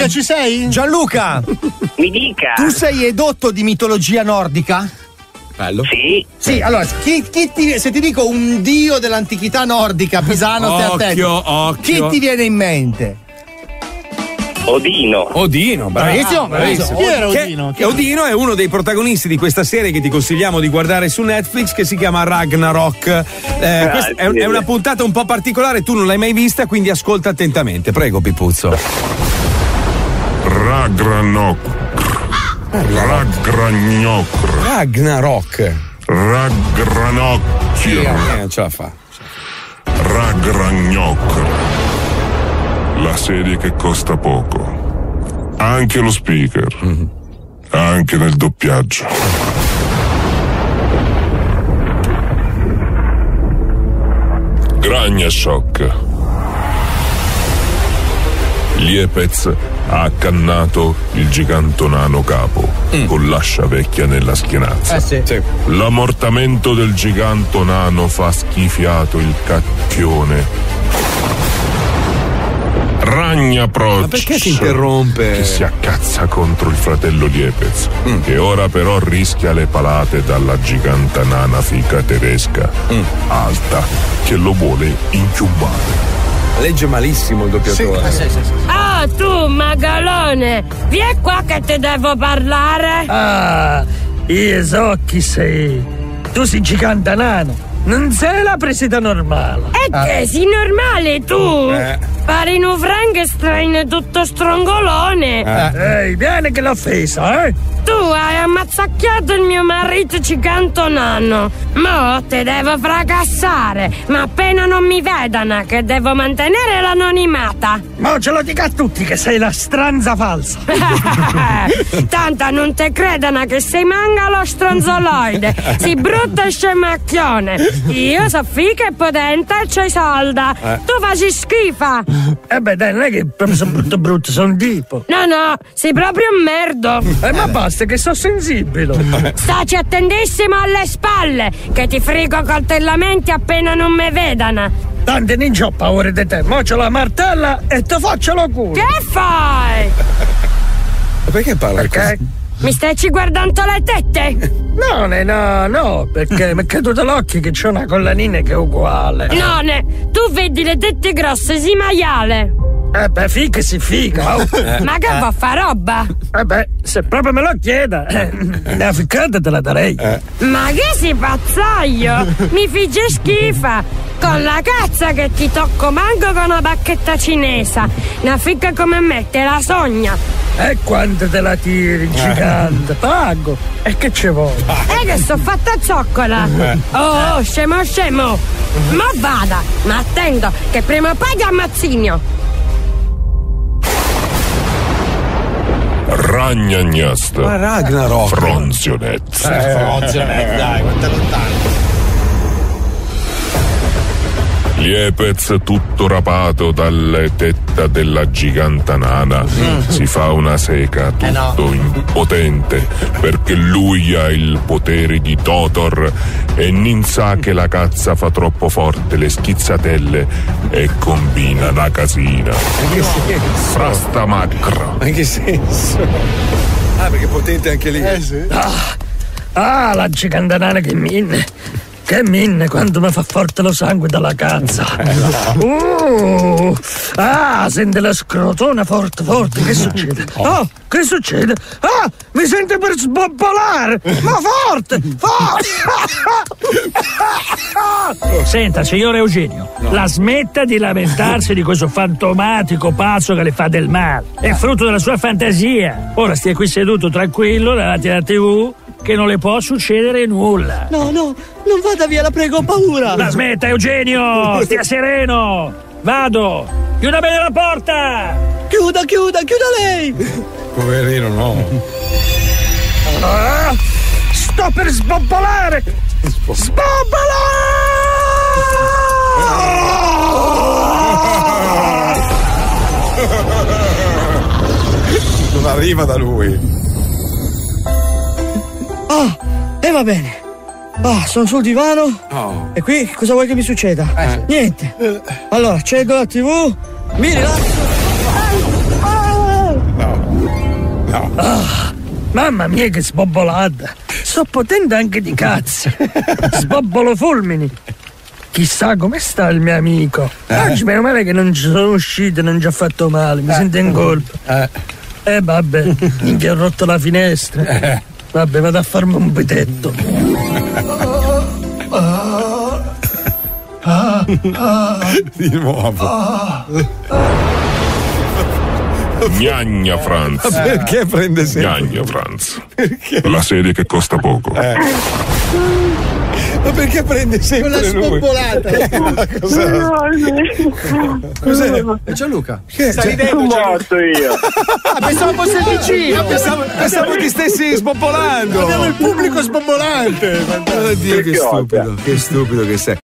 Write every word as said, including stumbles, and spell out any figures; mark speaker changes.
Speaker 1: Gianluca, ci sei?
Speaker 2: Gianluca!
Speaker 3: Mi dica.
Speaker 2: Tu sei edotto di mitologia nordica?
Speaker 4: Bello.
Speaker 3: Sì.
Speaker 2: Sì, allora, chi, chi ti, se ti dico un dio dell'antichità nordica, Pisano, stai attento.
Speaker 4: Occhio, occhio.
Speaker 2: Chi ti viene in mente?
Speaker 3: Odino.
Speaker 4: Odino, bravissimo, bravissimo.
Speaker 1: Chi era
Speaker 4: Che-
Speaker 1: Odino?
Speaker 4: che Odino è uno dei protagonisti di questa serie che ti consigliamo di guardare su Netflix, che si chiama Ragnarok. Eh, questa è, è una puntata un po' particolare, tu non l'hai mai vista, quindi ascolta attentamente. Prego, Pipuzzo.
Speaker 5: Ragnarok. Ragnarok.
Speaker 4: Ragnarok.
Speaker 5: Ragnarocchio.
Speaker 4: Eh, non ce la fa.
Speaker 5: Ragnarok. La serie che costa poco. Anche lo speaker. Mm-hmm. Anche nel doppiaggio. Gragna Shock. Liepez ha accannato il gigantonano capo mm. con l'ascia vecchia nella schienazza.
Speaker 2: Eh sì. sì.
Speaker 5: L'ammortamento del gigantonano fa schifiato il cacchione. Ragna Proc.
Speaker 4: Ma perché si interrompe?
Speaker 5: Che si accazza contro il fratello Liepez, mm. che ora però rischia le palate dalla giganta nana fica tedesca, mm. alta, che lo vuole inchiumbare.
Speaker 4: Legge malissimo il doppiatore.
Speaker 2: Sì, sì, sì, sì.
Speaker 6: Ah, tu, magalone, vieni qua che ti devo parlare.
Speaker 7: Ah, io so chi sei. Tu sei gigante nano. Non sei la presida normale.
Speaker 6: E ah. che sei normale tu? Eh. Pari un Frankenstein tutto strongolone.
Speaker 7: Eh. Ehi, vieni che l'ho offesa, eh?
Speaker 6: Tu hai ammazzacchiato il mio marito gigante nano. Mo te devo fracassare. Ma appena non mi vedano che devo mantenere l'anonimata.
Speaker 7: Mo ce lo dica a tutti che sei la stranza falsa.
Speaker 6: Tanto non te credano che sei mangalo stronzoloide. Sei brutto e scemacchione. Io so figa e potente e c'hai solda. Eh. Tu faci schifa.
Speaker 7: Eh beh dai, non è che proprio sono brutto brutto, sono tipo.
Speaker 6: No no, sei proprio un merdo.
Speaker 7: Eh ma basta che sono sensibile.
Speaker 6: Staci attentissimo alle spalle, che ti frigo coltellamenti appena non me vedano.
Speaker 7: Tanti non c'ho paura di te, mo c'ho la martella e ti faccio lo culo.
Speaker 6: Che fai?
Speaker 4: Ma perché parla
Speaker 7: Perché?
Speaker 4: così?
Speaker 6: Mi stai guardando le tette?
Speaker 7: No, no, no, perché mi è caduto l'occhio che c'è una collanina che è uguale.
Speaker 6: None, tu vedi le tette grosse, si maiale.
Speaker 7: Eh beh, figa si figa. Oh.
Speaker 6: Ma che va a fa roba?
Speaker 7: Eh beh, se proprio me lo chieda, eh, una ficcata te la darei. Eh.
Speaker 6: Ma che si pazzaio? Mi fige schifa. Con la cazza che ti tocco manco con una bacchetta cinese. Una figa come me te la sogna.
Speaker 7: E quanto te la tiri, gigante? Pago. E che ci vuoi?
Speaker 6: E che sto fatta zoccola. Oh, oh, scemo, scemo. Ma vada, ma attento, che prima o poi ti ammazzigno.
Speaker 5: Ragnagnost.
Speaker 4: Ma Ragnarok.
Speaker 5: Fronzionet.
Speaker 1: Eh, Fronzionet, dai, quanto è lontano.
Speaker 5: Liepez, tutto rapato dalle tetta della giganta nana, mm. si fa una seca tutto eh no. impotente perché lui ha il potere di Totor e non sa che la cazza fa troppo forte le schizzatelle e combina una casina.
Speaker 4: In che senso?
Speaker 5: Frasta macro.
Speaker 4: Ma in che senso? Ah, perché è potente anche lì.
Speaker 1: Eh sì.
Speaker 7: Ah, ah la giganta nana che minne. Che minne quando mi fa forte lo sangue dalla cazza. Uh, ah, sente la scrotona forte, forte. Che succede? Oh, che succede? Ah, mi sente per sbobbolare. Ma forte, forte. Senta, signor Eugenio, no. la smetta di lamentarsi di questo fantomatico pazzo che le fa del male. È frutto della sua fantasia. Ora stia qui seduto tranquillo davanti alla tivù che non le può succedere nulla.
Speaker 1: No, no, non vada via, la prego, ho paura.
Speaker 7: La smetta, Eugenio, stia sereno. Vado. Chiuda bene la porta.
Speaker 1: Chiuda, chiuda, chiuda lei.
Speaker 4: Poverino, no.
Speaker 7: Ah, sto per sbobbolare. Sbobbolare!
Speaker 4: Non arriva da lui.
Speaker 1: Ah, e va bene. Ah, sono sul divano. Oh. E qui cosa vuoi che mi succeda? Eh. Niente. Allora, accedo la tivù. Mi rilasso. Ah, ah,
Speaker 7: Mamma mia che sbobbolata! So potente anche di cazzo! Sbobbolo fulmini! Chissà come sta il mio amico! Oggi meno male che non ci sono uscito, non ci ha fatto male, mi sento in colpa.
Speaker 2: Eh,
Speaker 7: eh vabbè, minchia ho rotto la finestra. Eh. Vabbè, vado a farmi un petetto.
Speaker 4: Di nuovo.
Speaker 5: Gnagna Franz.
Speaker 4: Ma perché prende sempre?
Speaker 5: Gnagna Franz.
Speaker 4: Perché?
Speaker 5: La serie che costa poco.
Speaker 4: Eh. Ma perché prende sempre
Speaker 2: quella spopolata?
Speaker 4: Cos'è?
Speaker 2: Cos'è? È Gianluca.
Speaker 4: Che?
Speaker 2: Stai ridendo?
Speaker 3: morto io.
Speaker 2: Ah, pensavo fosse il vicino.
Speaker 4: Pensavo, pensavo ti stessi spopolando.
Speaker 2: Abbiamo il pubblico spopolante.
Speaker 4: Oddio, che stupido, che stupido che sei.